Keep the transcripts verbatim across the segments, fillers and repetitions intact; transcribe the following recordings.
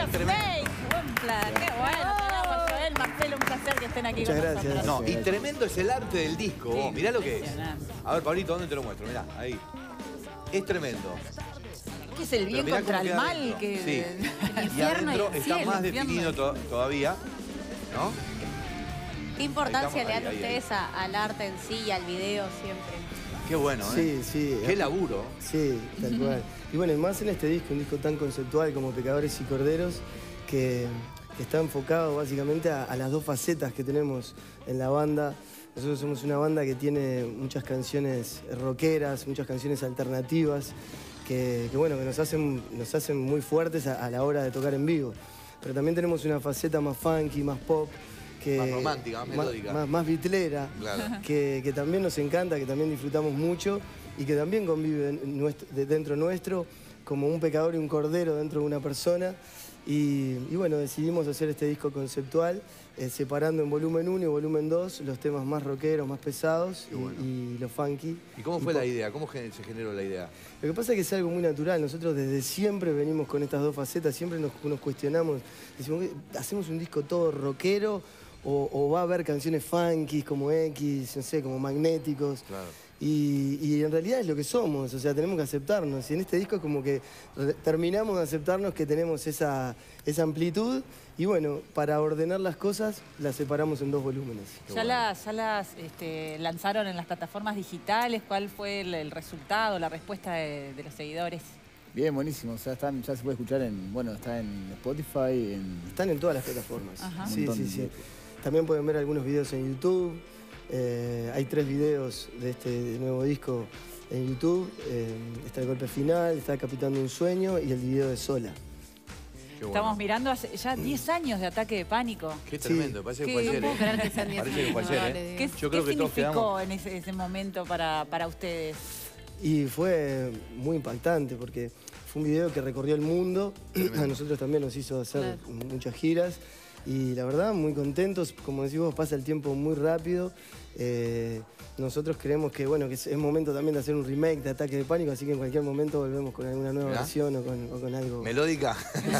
Snake. Buen plan, qué bueno. Joel, Marcelo, un placer que estén aquí Muchas con gracias. nosotros. No, y tremendo es el arte del disco, vos. Mirá lo que es. A ver, Pablito, ¿dónde te lo muestro? Mirá, ahí. Es tremendo. ¿Qué es el bien Pero mirá contra cómo el queda mal? adentro. Que... Sí. El Y infierno adentro y el está cielo, más el infierno. definido to todavía, ¿no? ¿Qué importancia Ahí le estamos, dan ahí, ustedes a- al arte en sí y al video siempre? Qué bueno, ¿eh? Sí, sí. Qué laburo. Sí, tal cual. Y bueno, y más en este disco, un disco tan conceptual como Pecadores y Corderos, que, que está enfocado básicamente a, a las dos facetas que tenemos en la banda. Nosotros somos una banda que tiene muchas canciones rockeras, muchas canciones alternativas, que, que bueno, que nos hacen, nos hacen muy fuertes a, a la hora de tocar en vivo. Pero también tenemos una faceta más funky, más pop, que, Más romántica, más melódica. Más, más bitlera, Claro. que, que también nos encanta, que también disfrutamos mucho y que también convive en nuestro- de- dentro nuestro como un pecador y un cordero dentro de una persona. Y, y bueno, decidimos hacer este disco conceptual, eh, separando en volumen uno y volumen dos los temas más rockeros, más pesados y, bueno. y los funky. ¿Y cómo y fue la pop. idea? ¿Cómo gen- se generó la idea? Lo que pasa es que es algo muy natural. Nosotros desde siempre venimos con estas dos facetas, siempre nos, nos cuestionamos. Decimos, ¿hacemos un disco todo rockero o, o va a haber canciones funky como X, no sé, como magnéticos? Claro. Y, y en realidad es lo que somos, o sea, tenemos que aceptarnos. Y en este disco es como que re- terminamos de aceptarnos que tenemos esa, esa amplitud. Y bueno, para ordenar las cosas, las separamos en dos volúmenes. ¿Ya las, ya las este, lanzaron en las plataformas digitales? ¿Cuál fue el, el resultado, la respuesta de, de los seguidores? Bien, buenísimo. O sea, están, ya se puede escuchar en, bueno, está en Spotify, en... Están en todas las plataformas. Ajá. Sí, Un montón sí, sí. de- También pueden ver algunos videos en YouTube. Eh, hay tres videos de este nuevo disco en YouTube. Eh, está El Golpe Final, está Capitán de un Sueño y el video de Sola. Qué bueno. Estamos mirando hace ya diez años de Ataque de Pánico. Qué Sí. tremendo, parece que Qué- fue no ayer. puedo ¿eh? creer que sean diez Parece que fue años, ayer, vale, ¿eh? ¿Qué, Yo qué creo que todos significó quedamos... en ese, ese momento para, para ustedes? Y fue muy impactante porque fue un video que recorrió el mundo. A nosotros también nos hizo hacer muchas giras. Y la verdad, muy contentos. Como decís vos, pasa el tiempo muy rápido. Eh, nosotros creemos que, bueno, que es, es momento también de hacer un remake de Ataque de Pánico, así que en cualquier momento volvemos con alguna nueva Mirá. versión o con, o con algo. ¿Melódica?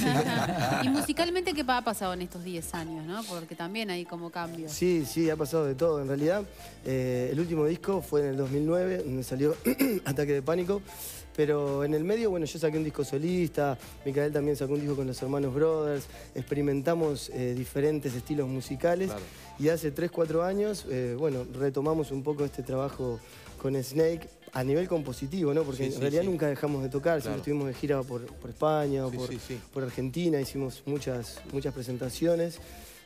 Y musicalmente, ¿qué ha pasado en estos diez años, no? Porque también hay como cambios. Sí, sí, ha pasado de todo. En realidad, eh, el último disco fue en el dos mil nueve, donde salió Ataque de Pánico. Pero en el medio, bueno, yo saqué un disco solista, Micael también sacó un disco con los hermanos Brothers, experimentamos eh, diferentes estilos musicales. Claro. Y hace tres, cuatro años, eh, bueno, retomamos un poco este trabajo con Snake a nivel compositivo, ¿no? Porque Sí, en sí, realidad sí. nunca dejamos de tocar, Claro. siempre estuvimos de gira por, por España, o Sí, por, sí, sí. por Argentina, hicimos muchas, muchas presentaciones.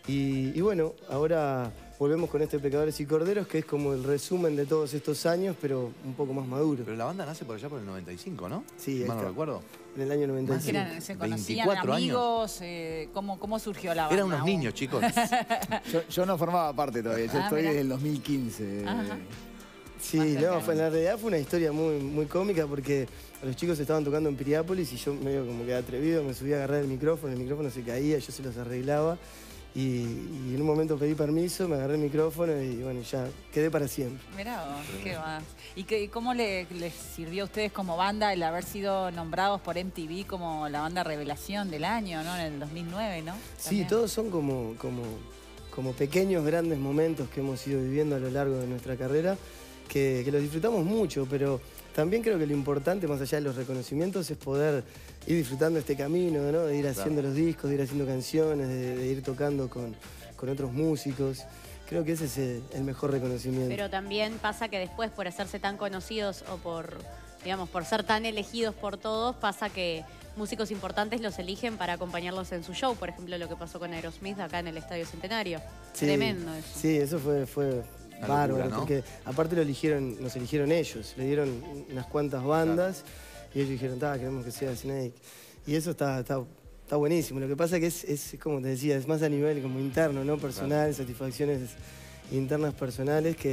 Y, y bueno, ahora volvemos con este Pecadores y Corderos, que es como el resumen de todos estos años, pero un poco más maduro. Pero la banda nace por allá por el noventa y cinco, ¿no? Sí, Si ahí mal no está. recuerdo. En el año noventa y ¿Qué cinco. eran? ¿Se conocían veinticuatro años. amigos? Eh, ¿cómo, ¿Cómo surgió la banda? Eran unos niños, chicos. Yo, yo no formaba parte todavía, yo Ah, estoy mirá. desde el dos mil quince. Ajá. Sí, Más no, cercano. fue, en la realidad fue una historia muy, muy cómica porque los chicos estaban tocando en Piriápolis y yo medio como que atrevido me subí a agarrar el micrófono, el micrófono se caía, yo se los arreglaba y, y en un momento pedí permiso, me agarré el micrófono y bueno, ya quedé para siempre. Mirá vos, qué más. ¿Y qué, cómo le- les sirvió a ustedes como banda el haber sido nombrados por M T V como la banda revelación del año, ¿no? En el dos mil nueve, ¿no? Sí, También. todos son como, como, como pequeños, grandes momentos que hemos ido viviendo a lo largo de nuestra carrera, que, que los disfrutamos mucho, pero también creo que lo importante, más allá de los reconocimientos, es poder ir disfrutando este camino, ¿no? De ir haciendo los discos, de ir haciendo canciones, de, de ir tocando con, con otros músicos. Creo que ese es el, el mejor reconocimiento. Pero también pasa que después, por hacerse tan conocidos o por, digamos, por ser tan elegidos por todos, pasa que músicos importantes los eligen para acompañarlos en su show. Por ejemplo, lo que pasó con Aerosmith acá en el Estadio Centenario. Sí, Tremendo eso. Sí, eso fue, fue Una bárbaro, locura, ¿no? porque aparte lo eligieron, nos eligieron ellos, le dieron unas cuantas bandas y ellos dijeron, "Ta, queremos que sea Snake". Y eso está, está, está buenísimo. Lo que pasa que es, es, como te decía, es más a nivel como interno, ¿no? Personal, satisfacciones internas personales que,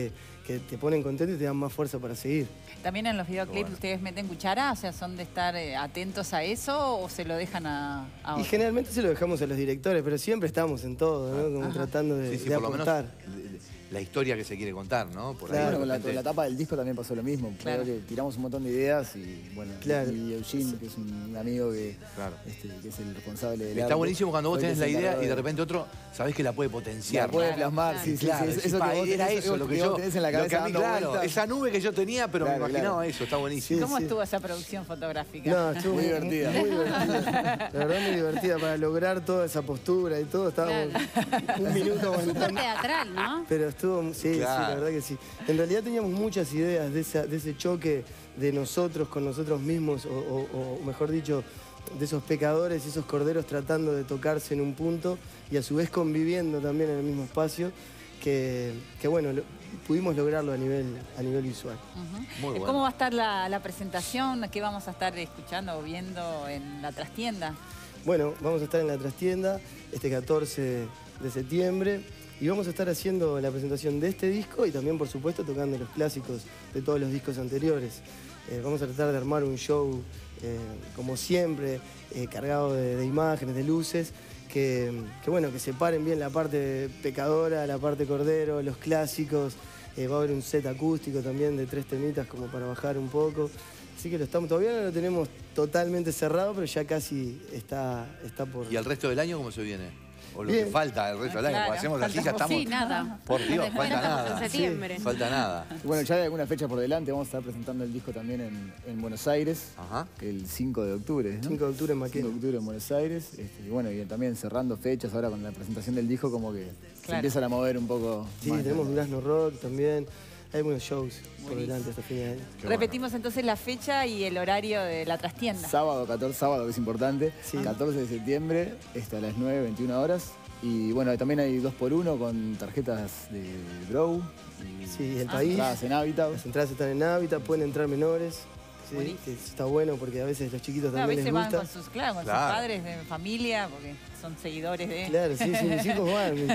que te ponen contento y te dan más fuerza para seguir. ¿También en los videoclips Bueno. ustedes meten cuchara? O sea, ¿son de estar eh, atentos a eso o se lo dejan a, a Y otros? generalmente se lo dejamos a los directores, pero siempre estamos en todo, ¿no? Como Ajá. tratando de, Sí, sí, de por lo menos aportar. la historia que se quiere contar, ¿no? Por ahí, Claro, de Bueno, con la, repente- con la tapa del disco también pasó lo mismo. Claro. Creo que tiramos un montón de ideas y bueno, Claro. y Eugene, que es un amigo que, Claro. este, que es el responsable del Está arte, buenísimo cuando vos fue el tenés que la se idea encargó y de repente otro, sabés que la puede potenciar. la puede Claro, plasmar, claro. sí, sí, Claro, sí, decís, eso "Pa, que vos era tenés- eso lo que vos yo tenés en la lo que cabeza a mí, dando claro, vueltas. esa nube que yo tenía, pero Claro, me imaginaba claro. eso, está buenísimo. Sí, ¿Cómo sí. estuvo esa producción fotográfica? No, estuvo Muy divertida. Muy divertida. La verdad muy divertida para lograr toda esa postura y todo. Estábamos un minuto Súper aguantando. teatral, ¿no? Pero estuvo, sí, sí, Claro. la verdad que sí. En realidad teníamos muchas ideas de, esa- de ese choque de nosotros con nosotros mismos, o, o- o mejor dicho, de esos pecadores y esos corderos tratando de tocarse en un punto y a su vez conviviendo también en el mismo espacio, que, que bueno, lo- pudimos lograrlo a nivel, a nivel visual. Ujú. Muy Eh, bueno. ¿Cómo va a estar la, la presentación? ¿Qué vamos a estar escuchando o viendo en la trastienda? Bueno, vamos a estar en la trastienda este catorce de septiembre y vamos a estar haciendo la presentación de este disco y también, por supuesto, tocando los clásicos de todos los discos anteriores. Eh, vamos a tratar de armar un show, eh, como siempre, eh, cargado de, de imágenes, de luces, que, que, bueno, que separen bien la parte pecadora, la parte cordero, los clásicos. Eh, va a haber un set acústico también de tres temitas como para bajar un poco. Así que lo estamos, todavía no lo tenemos totalmente cerrado, pero ya casi está, está por... ¿Y el resto del año cómo se viene? O lo Bien. que falta el resto del Ah, año, claro, porque hacemos así, ya falta- estamos... Sí, nada. Por Dios, Después falta estamos nada. en septiembre. Falta nada. Y bueno, ya hay alguna fecha por delante, vamos a estar presentando el disco también en, en Buenos Aires, Ajá. el cinco de octubre, ¿no? cinco de octubre en cinco Maquena. de octubre en Buenos Aires, este, y bueno, y también cerrando fechas ahora con la presentación del disco, como que se Claro. empiezan a mover un poco Sí, más, tenemos ¿no? Durazno Rock también. Hay buenos shows por Buenísimo. delante hasta fin de año. Qué Repetimos entonces la fecha y el horario de la trastienda. Sábado, catorce, sábado, que es importante, Sí. catorce de septiembre, este, a las nueve, veintiuna horas. Y bueno, también hay dos por uno con tarjetas de Grow. Y Sí, el Ah, país. entradas en Habitat. Las entradas están en Hábitat, pueden entrar menores. Sí, Buenísimo. que está bueno porque a veces los chiquitos Claro, a también veces les van gusta. con sus, claro, con Claro. sus padres de familia, porque son seguidores de... Claro, sí, sí, mis hijos van. de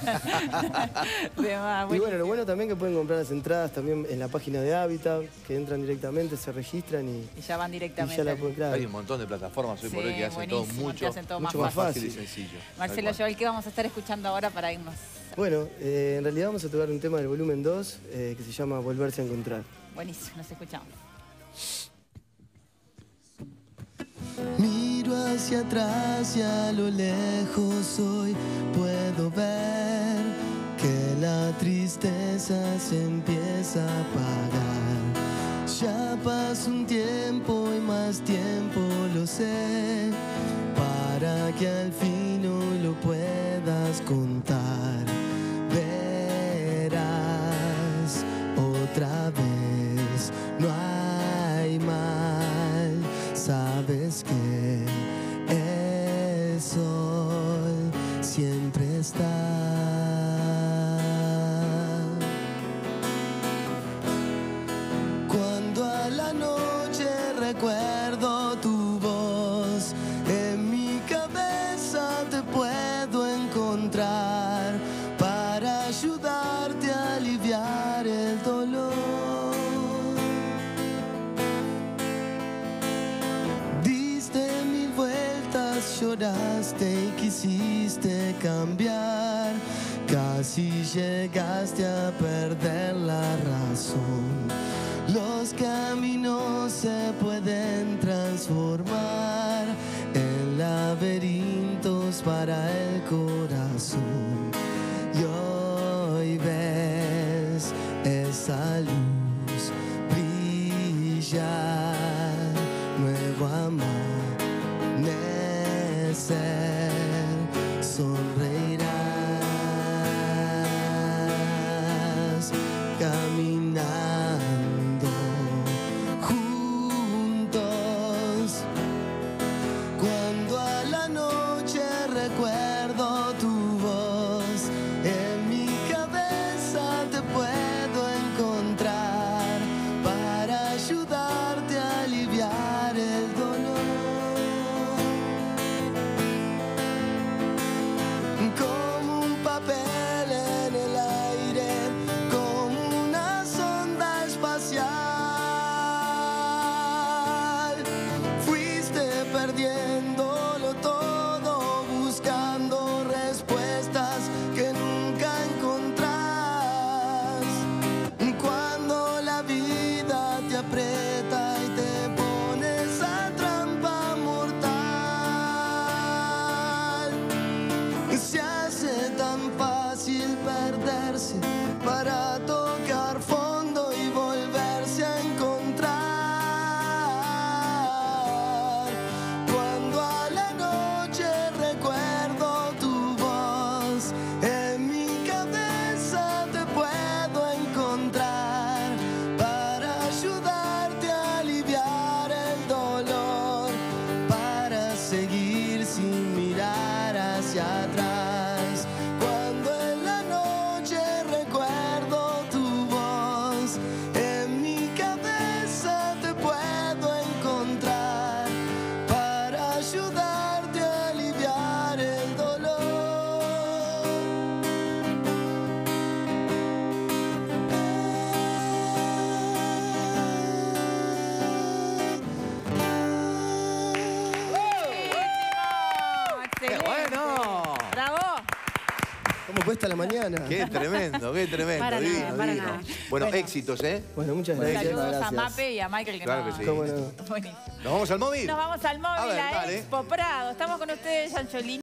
más, Y bueno, lo bueno también que pueden comprar las entradas también en la página de Hábitat, que entran directamente, se registran y, Y ya van y directamente. ya la pueden, claro. Hay un montón de plataformas hoy por Sí, hoy que hacen todo buenísimo, mucho, que hacen todo mucho más más fácil y fácil. sencillo. Marcelo Tal Joel, ¿qué vamos a estar escuchando ahora para irnos? Bueno, eh, en realidad vamos a tocar un tema del volumen dos eh, que se llama Volverse a Encontrar. Buenísimo, nos escuchamos. Miro hacia atrás y a lo lejos hoy puedo ver que la tristeza se empieza a apagar. Ya pasó un tiempo y más tiempo lo sé, para que al fin hoy lo puedas contar. Verás otra vez, no hay mal. Sabes que el sol siempre está. Cuando a la noche recuerdo tu voz, en mi cabeza te puedo encontrar para ayudarte a aliviar el dolor. Lloraste y quisiste cambiar, casi llegaste a perder la razón. Los caminos se pueden transformar en laberintos para el corazón. Y hoy ves esa luz brillar, nuevo amor. Sonreirás caminando juntos. Cuando a la noche recuerdo tu voz, en mi cabeza te puedo encontrar. hace para tocar fondo y volverse a encontrar. Cuando a la noche recuerdo tu voz, en mi cabeza te puedo encontrar para ayudarte a aliviar el dolor, para seguir sin mirar hacia atrás. Cuando en la noche recuerdo tu voz, en mi cabeza te puedo encontrar para ayudarte a aliviar el dolor. ¡Qué ¡Excelente! bueno! ¡Bravo! ¿Cómo cuesta la mañana? ¡Qué tremendo, qué tremendo! Para nada, divino, para divino. nada. Bueno, éxitos, ¿eh? Bueno, muchas Bueno, gracias. Saludos a gracias. Mape y a Michael que Claro no... que sí. ¿Cómo no? Buenísimo. ¿Nos vamos al móvil? Nos vamos al móvil, A ver, a dale. Expo Prado. Estamos con ustedes, Yancholini.